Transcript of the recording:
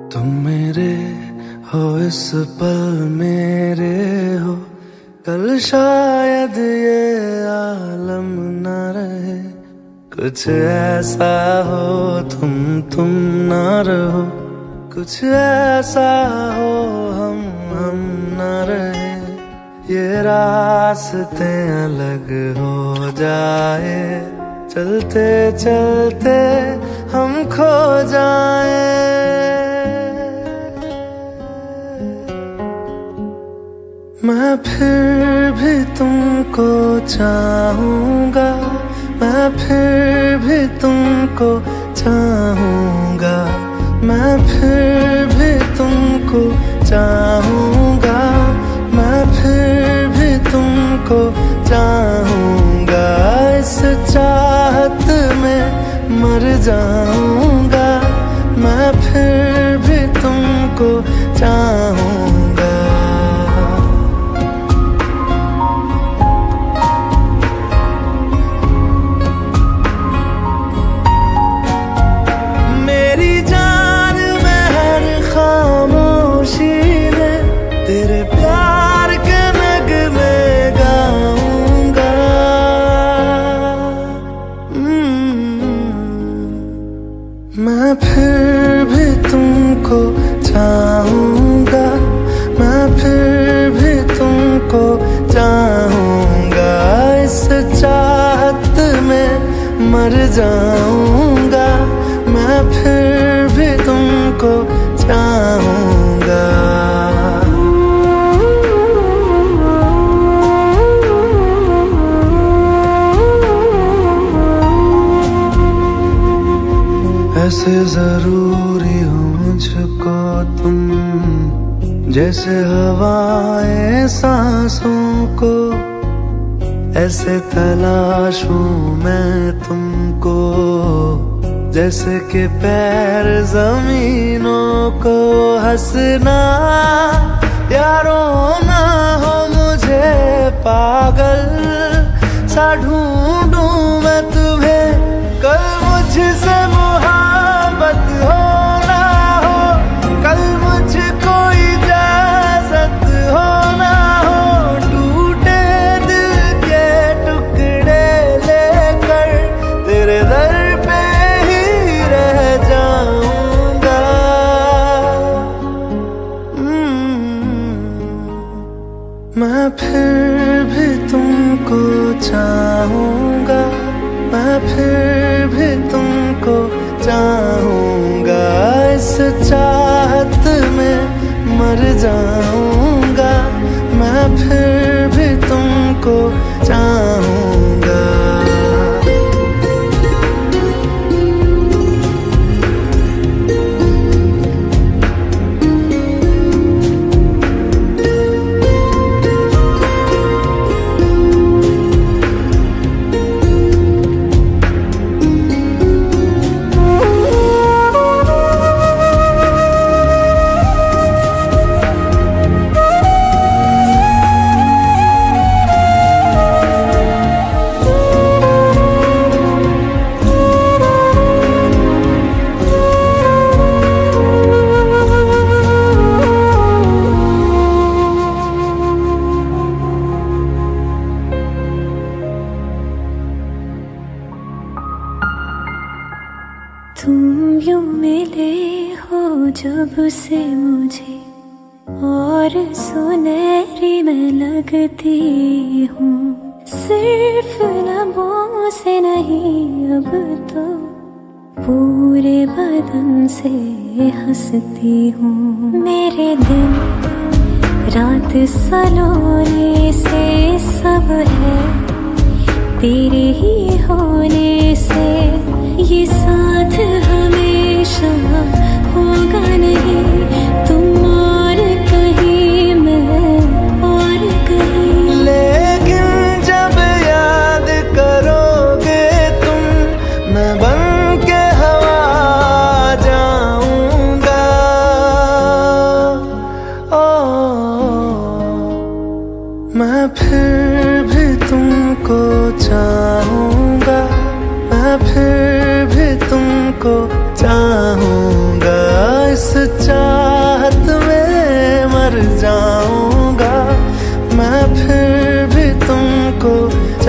तुम मेरे हो इस पल मेरे हो, कल शायद ये आलम न रहे। कुछ ऐसा हो तुम न रहो, कुछ ऐसा हो हम न रहे। ये रास्ते अलग हो जाए, चलते चलते हम खो जाए। मैं फिर भी तुमको चाहूंगा, मैं फिर भी तुमको चाहूंगा, मैं फिर भी तुमको चाहूंगा, मैं फिर भी तुमको चाहूंगा। इस चाहत में मर जाऊंगा, मैं फिर भी तुमको चाहूंगा। मेरी जान में हर खामोशी में तेरे प्यार के नगमे गाऊंगा। मैं फिर भी तुमको चाहूंगा, मैं फिर भी तुमको चाहूंगा। इस चाहत में मर जाऊंगा, मैं फिर भी तुमको चाहूंगा। ऐसे जरूरी हो मुझको तुम, जैसे हवाएं सांसों को। ऐसे तलाशूं मैं तुमको, जैसे कि पैर जमीनों को। हंसना या रोना हो मुझे पागल सा ढूंढूं मैं तुम्हें। कल मुझसे मोहब्बत हो ना हो, कल मुझको इजाजत हो ना हो। टूटे दिल के टुकड़े लेकर तेरे दर पे ही रह जाऊंगा। मैं फिर भी तुमको चाहूंगा, मैं फिर भी तुमको चाहूंगा। इस चाहत में मर जाऊंगा, मैं फिर भी तुमको चाहूंगा। तुम यूं मिले हो जब से मुझे, और सुनहरी मैं लगती हूँ। सिर्फ लबों से नहीं अब तो पूरे बदन से हंसती हूँ। मेरे दिन रात सलोने से सब है तेरे ही होने से। ये साथ हमेशा होगा नहीं, तुम और कहीं मैं और कहीं। लेकिन जब याद करोगे तुम, मैं बन के हवा जाऊंगा। मैं फिर भी तुमको चाहूंगा, मैं फिर भी तुमको चाहूंगा, इस चाहत में मर जाऊंगा मैं, फिर भी तुमको